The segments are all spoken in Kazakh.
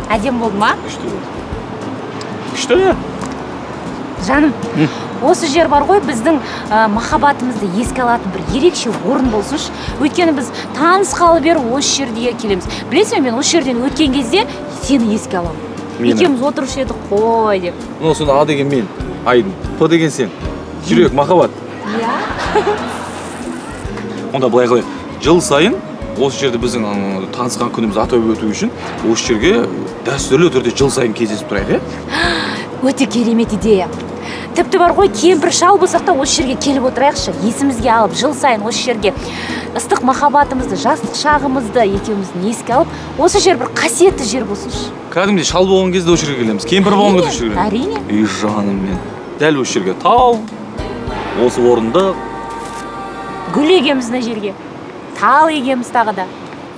Әдем болды ма? Күшті. Жаным, осы жер бар ғой, біздің махаббатымызды еске алатын бір ерекше орын болсыншы. Өйткені біз танысқалы бері осы жерге келеміз. Білесің, мен осы жерден өткен кезде сені еске аламын. Екеуміз отырушы едік қой деп. Сонда А деген мен, Айдын, П деген сен. Жүрек, махаббат. Иә. Онда былай қылайық. Жыл сайын осы жерде біздің танысқан күнімізді атап өту үшін осы жерге дәстүрлі түрде жыл сайын кездесіп тұрайық, Өте керемет идея. Тіпті бар ғой, кемпір шал болсақ та осы жерге келіп отырайықшы. Есімізге алып, жыл сайын осы жерге ыстық махаббатымызды, жастық шағымызды екеуміздің еске алып, осы жер бір қасиетті жер болсыншы. Кәдімгідей шал болған кезде осы жерге келеміз. Кемпір болған кезде осы жерге келеміз. Әрине. Ей жаным мен. Дәл осы жерге тау, осы орында Гүл егеміз мына жерге. Тал егеміз тағы да.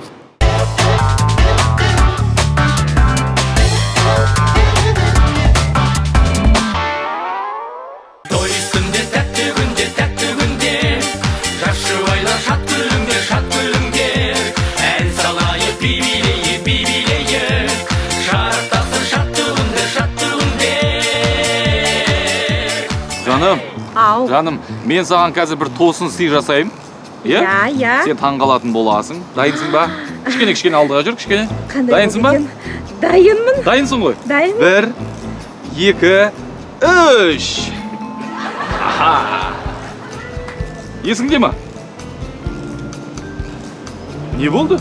Жаным, мен саған қазір бір тосын сый жасайым. Иә. Сен таңғалатын боласың. Дайынсың ба? Кішкене алдыға жүр, кішкене. Дайынсың ба? Дайынмын. Дайынсың ғой? Дайынмын. 1, 2, 3. Аха. Есіңде ма? Не болды?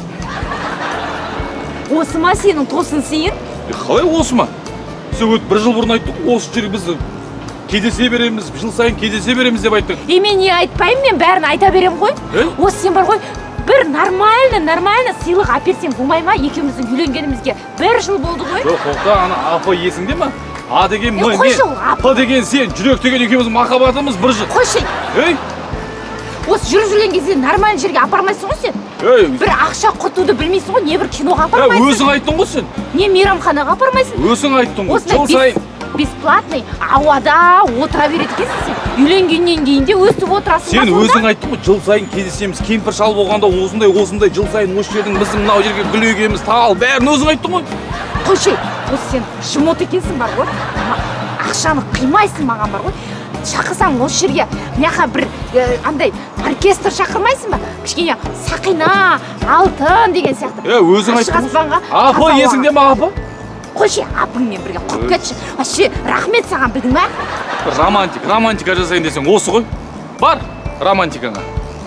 Осы ма сенің тосын сыйын? Қалай осы ма? Сен бір жыл бұрын айттық, осы жерге біз кездесе береміз, жыл сайын кездесе береміз деп айттық. Мен не айтпаймын, мен бәрін айта берем ғой. Осы сен бар ғой, бір нормально сыйлық әперсең болмай ма? Екеуміздің үйленгенімізге 1 жыл болды ғой. Жоқ, тоқта, ана апа есіңде ма? А деген мен, П деген сен, жүрек деген екеуміздің махаббатымыз 1 жыл. Қойшы. Осы жүрген кезде нормально жерге апармайсың ғой сен. Бір ақша құртуды білмейсің ғой, не бір киноға апармайсың. Өзің айттың ғой сен. Не мейрамханаға апармайсың. Өзің айттың ғой. Жыл сайын бесплатный ауада отыра береді екенсің сен. Үйленгеннен кейін де өстіп отырасың. Сен өзің айттың ғой, жыл сайын кездесеміз. Кемпір шал болғанда осындай жыл сайын осы жердің біздің мынау жерге гүл егеміз, тал, бәрін өзің айттың ғой. Қойшы, осы сен жымот екенсің бар ғой. Ақшаны қимайсың маған бар ғой. Шақырсаң осы жерге мынақа бір андай оркестр шақырмайсың ба? Кішкене сақина, алтын деген сияқты. Өзің айттың. Апа есіңде ма апа? Қойшы, апыңмен бірге құрып кетші. Вообще, рахмет саған, білдің ма? Романтика жасайын десең осы ғой. Бар романтикаңа.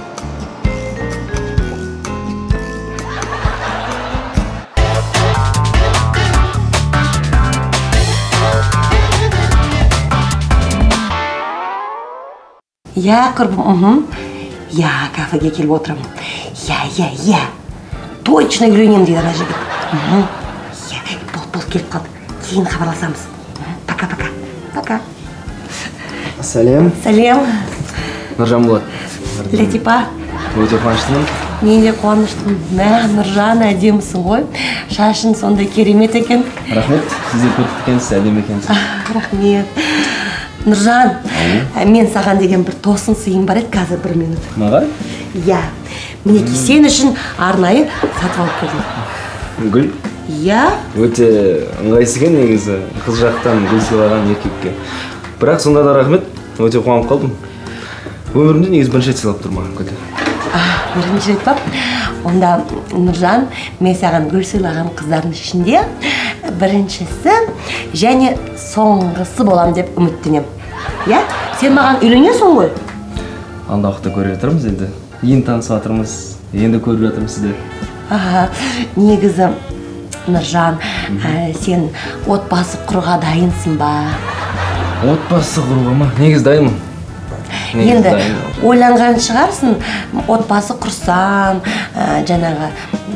Я, құрбым, я кафеге келіп отырамын. Я. Точно үйленем дейді ана жігіт. Бол келіп қалды. Кейін хабарласамыз. Пока. Сәлем. Нұржан болады. Ләтипа. Өте қуаныштымын. Мен де қуаныштымын. Нұржан әдемісің ғой. Шашың сондай керемет екен. Рахмет. Сіздер көріп екенсіз, әдемі екенсіз. Рахмет. Нұржан, мен саған деген бір тосын сыйым бар еді қазір 1 минут. Маған? Иә. Мінекей сен үшін арнайы сатып алып келдім. Гүл? Иә. Өте ыңғайсыз екен негізі қыз жақтан гүл сыйлаған еркекке. Бірақ сонда да рахмет. Өте қуанып қалдым. Өмірімде негізі бірінші рет сыйлап тұрмын гүлді. Бірінші рет па? Онда Нұржан, мен саған гүл сыйлаған қыздардың ішінде біріншісі және соңғысы болам деп үміттенем. Иә? Сен маған үйленесің ғой? Алда уақытта көріп жатырмыз енді. Енді танысып жатырмыз, енді көріп жатырмыз сізді. Негізі Нұржан, сен отбасы құруға дайынсың ба? Отбасы құруға ма? Негізі дайынмын. Енді ойланған шығарсың, отбасы құрсам, жаңағы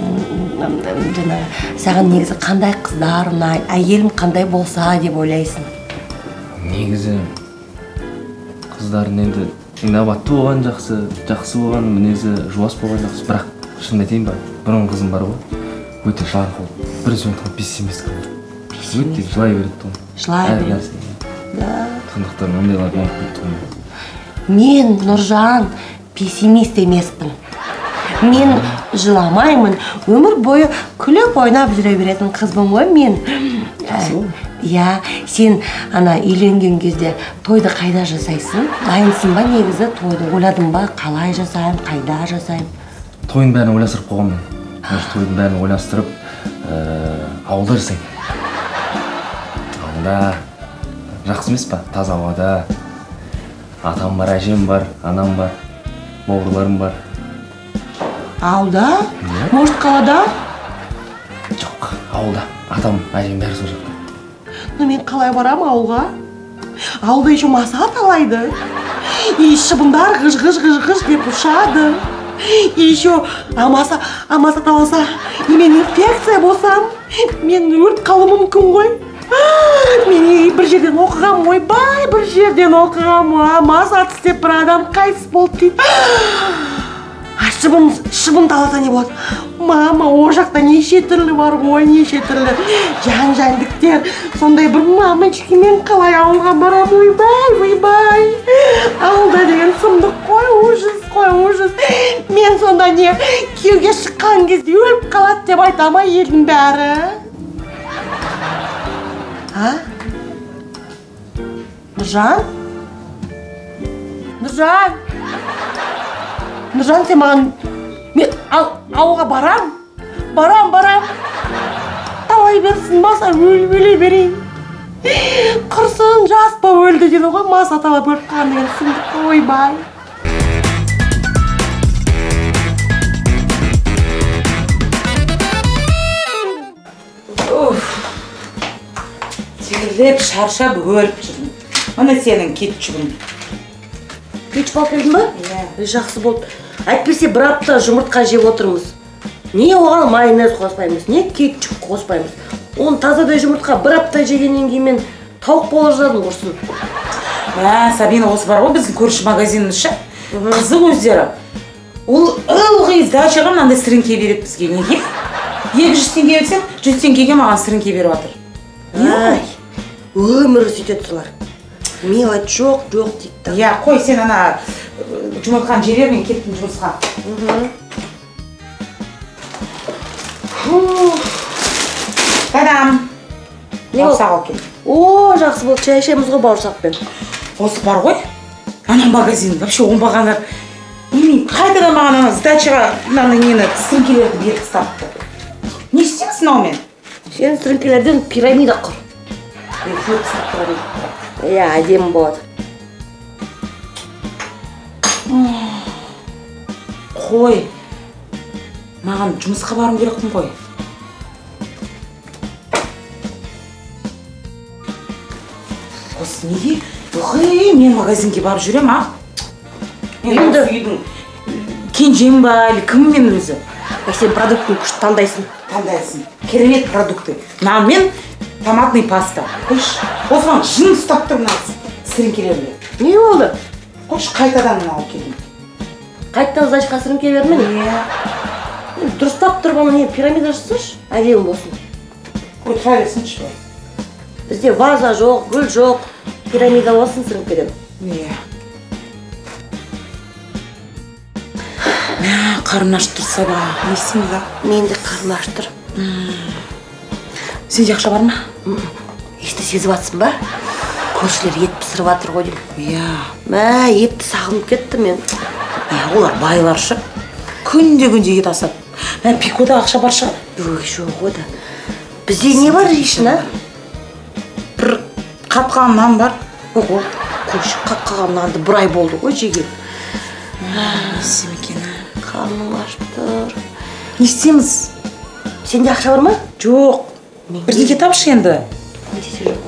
саған негізі қандай қыздар ұнайды, әйелім қандай болса деп ойлайсың? Негізі қыздардың енді инабатты болған жақсы болған, мінезі жуас болған жақсы, бірақ шын айтайын ба, бұрын қызым бар ғой, өте жарқыл, бір сөйтіп пессимист қылды. Өте жылай береді тұғын. Жылай береді? Да. Сондықтан ондайларды ұмытып кетті ғой. Мен, Нұржан, пессимист емеспін. мен жыламаймын, өмір бойы күліп ойнап жүре беретін қызбын ғой мен. Иә, сен ана үйленген кезде тойды қайда жасайсың? Дайынсың ба негізі тойды? Ойладың ба? Қалай жасайым, қайда жасайым? Тойын бәрін ойластырып қойғанмын. Тойдың бәрін ойластырып, ауылда жасаймын. Ауылда жақсы емес па? Таза ауада. Атам бар, әжем бар, анам бар, бауырларым бар. Ауылда? Может, қалада? Жоқ, ауылда. Атам, әжем бәрі сол жақта. Но мен қалай барам ауылға? Ауылда еще маса талайды. И шыбындар ғыж деп ұшады. И еще амаса таласа, и мен инфекция болсам, мен өліп қалуым мүмкін ғой. Мен бір жерден оқығам, ойбай, бір жерден оқығам, маса тістеп бір адам қайтыс болды дейді. Шыбын таласа не болады? Мама, о жақта неше түрлі бар ғой, неше түрлі жан-жәндіктер. Сондай бір мамочки, мен қалай ауылға барам, ойбай. Ауылда деген сұмдық қой, ужас. Мен сонда не, күйеуге шыққан кезде өліп қалады деп айтама елдің бәрі. Нұржан, сен маған, мен ауылға барам. Талай берсін, маса өле берейін. Құрсын, жас ба өлді деді ғой, маса талап өліп қалған деген сұмдық, ойбай. Тегілеп, шаршап, өліп жүрмін. Мына сенің кетчүгің. Кетчүк алып келдің ба? Иә. Жақсы болды. Әйтпесе бір апта жұмыртқа жеп отырмыз. Не оған майонез қоспаймыз, не кетчүк қоспаймыз. Оны тазадай жұмыртқа бір апта жегеннен кейін мен тауық бола жаздадым құрсын. Сабина, осы бар ғой біздің көрші магазиніміз ше. Қызық өздері. Ол ылғи дачаға мынандай сіріңке береді бізге. Неге? 200 теңге берсем, 100 теңгеге маған сіріңке беріп жатыр. Өмірі сөйтеді солар. Мелочь жоқ дейді. Иә, қой, сен ана жұмыртқаны жебер, мен кеттім жұмысқа. Тадам! Бауырсақ алып келдім. О, жақсы болды, шай ішеміз ғой бауырсақпен. Осы бар ғой, ана магазин, вообще оңбағандар. Қайтадан маған ана сдачаға нені сіріңкелерді беріп тастапты. Не істеймісің аумен? Сен сіріңкелерден пирамида құр. Иә, әдемі болады. Қой, маған жұмысқа барым керекпін ғой. Осы неге? Мен магазинге барып жүрем, Енді үйдің кенжем ба, кім мен өзі? Сен продукттың күшті таңдайсың. Керемет продукты. Нан мен томатный паста. Қойш, осыған жын ұстап тұр мына сіріңкелерді. Не болды? Қойш, қайтадан алып келдім. Қайттан зашқа сіріңке бердің мені? Дұрыстап тұрып, не пирамида жасашы, әдемі болсын. Қой, тұра берсінші. Бізде ваза жоқ, гүл жоқ, пирамида болсын сіріңкеден. Қарым ашып тұрса ба, не істейміз ба? Мен де қарым ашып тұр. Сенде ақша бар ма? Есті сезіп атсың ба? Көршілер ет пісіріп атыр ғой дейм. Иә. Етті сағынып кетті мен. Олар байларшы. Күнде ет асады. Пикода ақша бар шығар? Жоқ ғой да. Бізде не бар дейшін, Бір қатқан нан бар. Көрші қатқан нанды бір ай болды ғой жеген. Несім екен, Қарным ашып тұр. Не істейміз? Сенде ақша бар ма? Жоқ. Бірдеңе тапшы енді. Менде жоқ.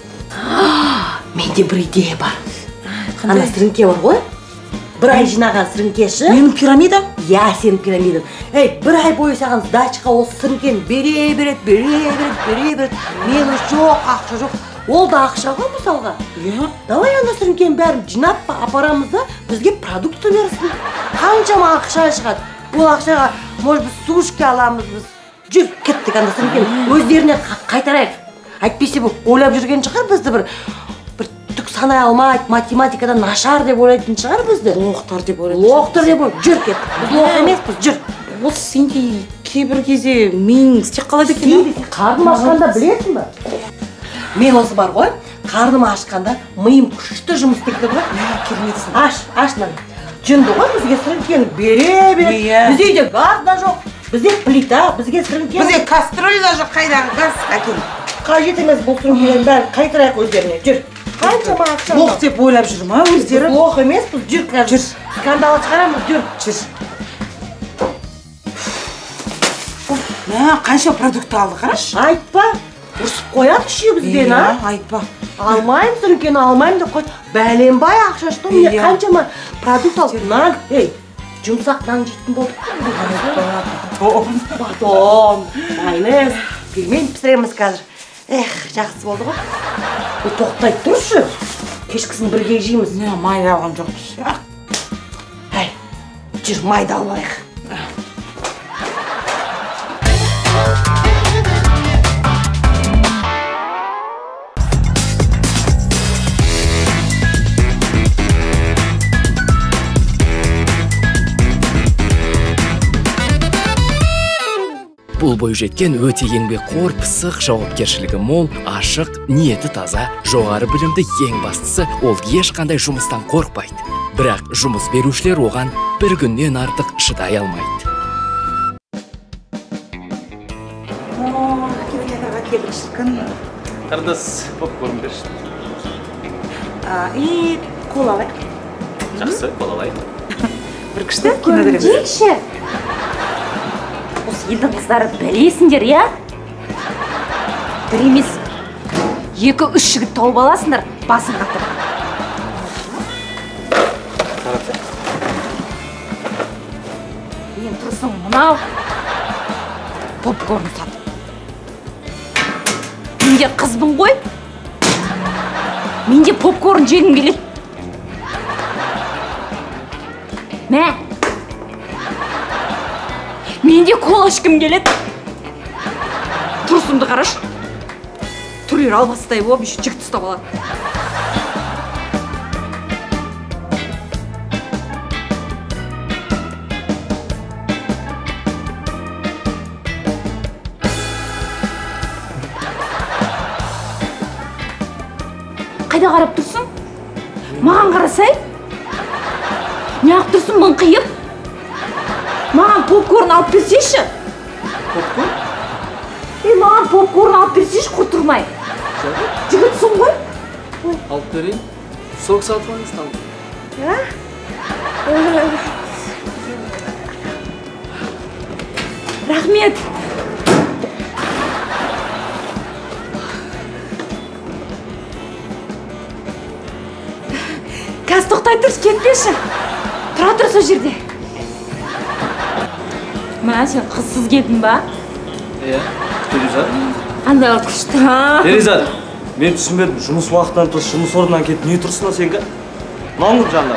Менде бір идея бар. Ана сіріңке бар ғой? Бір ай жинаған сіріңкеші. Менің пирамидам? Иә, сенің пирамидаң. Бір ай бойы саған сдачаға осы сіріңкені бере береді. Мен жоқ, ақша жоқ. Ол да ақша ғой мысалға. Давай ана сіріңкенің бәрін жинап апарамыз да бізге продукты берсін. Қаншама ақша шығады. Ол ақшаға, может біз сушки аламыз біз. Жүр, кеттік ана сіріңкені өздеріне қайтарайық. Әйтпесе бұл ойлап жүрген шығар бізді бір түк санай алмайды, математикадан нашар деп ойлайтын шығар бізді. Лоқтар деп ойлайды. Лоқтар деп ойлайды. Жүр кет. Біз лоқ емеспіз, жүр. Осы сенде кейбір кезде миың істеп қалады екен. Қарным ашқанда білесің ба? Мен осы бар ғой, қарным ашқанда миым күшті жұмыс істейді ғой. Кереметсің. Аш мына. Жынды ғой бізге сіріңкені бере. Бізде үйде газ да жоқ. Бізде плита, бізге сіріңкені. Бізде кастроль да жоқ, қайдағы газ әкел. Қажет емес бұл сіріңкенің бәрін қайтарайық өздеріне. Жүр. Қаншама ақша. Лоқ деп ойлап жүр ма өздері? Лоқ емеспіз, жүр қазір. Жүр. Скандал шығарамыз, жүр. Мә, қанша продукт алды, қараш. Айтпа. Ұрсып қояды үшеу бізден, а? Айтпа. Алмайым сіріңкені, алмайым деп қой. Бәленбай ақша что мне қаншама продукт алды. Нан, жұмсақ нан жейтін болдық. Батон, майонез, пельмень пісіреміз қазір. Жақсы болды ғой. Тоқтай тұршы. Кешкісін бірге жейміз. Не, майды алған жоқпыз. Жүр, майды алайық. Бұл бойжеткен өте еңбекқор, пысық, жауапкершілігі мол, ашық, ниеті таза, жоғары білімді, ең бастысы ол ешқандай жұмыстан қорқпайды. Бірақ жұмыс берушілер оған бір күннен артық шыдай алмайды. Кинотеатрға келдік шіркін. Қардас, попкорн берші. И кола алайық. Жақсы, кола алайық. Бір күшті кино көреміз. Жейші. Осы елдің қыздары білесіңдер, я? Бір емес, 2-3 жігіт тауып аласыңдар, басын қатыр. Мен тұрсың мұнау, попкорн сатып. Менде қызбын ғой, менде попкорн жегім келеді. Мә! Менде кола ішкім келеді. Тұрсымды қараш. Түрер албастай болып, еще жігіт ұстап алады. Қайда қарап тұрсың? Маған қарасай? Неғып тұрсың мыңқиып? Маған попкорн алып берсейші. Попкорн? Маған попкорн алып берсейші, құртырмай. Жігітсің ғой? Алып берейін. Сок сатып алыңыз там. Рахмет. Қазір тоқтай тұршы, кетпеші. Тұра тұр сол жерде. Мә, сен қызсыз келдің ба? Перизат. Қандай күшті. Перизат, мен түсінбедім. Жұмыс уақыттан тыс, жұмыс орнынан кетіп, не тұрсың сенге? Маңғып жандар.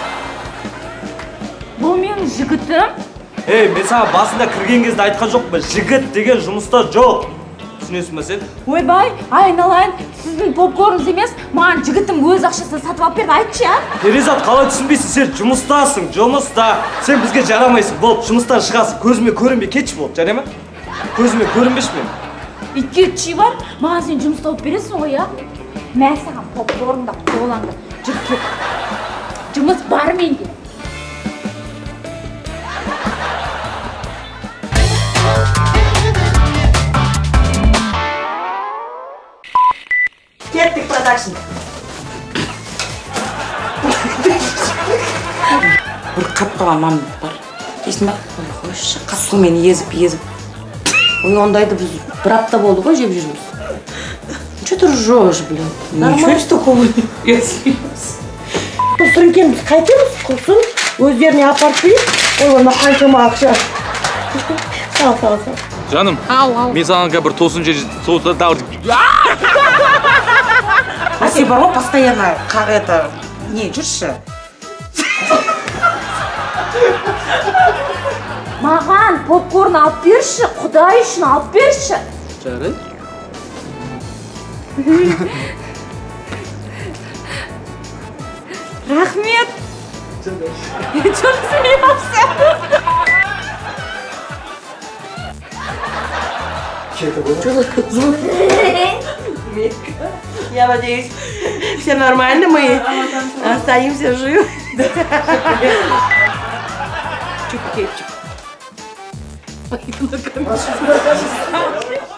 Бұл менің жігітім. Мен саған басында кірген кезде айтқан жоқ па? Жігіт деген жұмыста жоқ. Түсінесің ба сен? Ойбай, айналайын, сіздің попкорныңыз емес, маған жігітім өз ақшасын сатып алып берді, айтшы, а? Перизат, қалай түсінбейсің? Сен жұмыстасың, жұмыста. Сен бізге жарамайсың. Болды, жұмыстан шығасың. Көзіме көрінбей кетші болды, жарай ма? Көзіме көрінбеші мен. Итке бар, маған сен жұмыс тауып бересің ғой, а? Мә саған попкорнда қолаңды, жүр кет. Жұмыс бар менде. Кеттік продакшн. Бір қап қалған мам бар. Дейсің ба? Ой, қойшы, қасқымен езіп. Ой, ондайды біз бір апта болды ғой жеп жүрміз. Че ты ржешь, блин? Ничего такого я смеюсь. Бұл сіріңкені біз қайтеміз, құрсын, өздеріне апарып берейік. Ой, оны қаншама ақша. Сал. Жаным, мен саған бір тосын жер соғыда Сен бар ғой, постоянно не жүрші. Маған попкорн алып берші, құдай үшін алып берші. Жарай. Рахмет. Чё ты смеялся? Я надеюсь, все нормально, мы останемся живы. Чуп-кетчуп.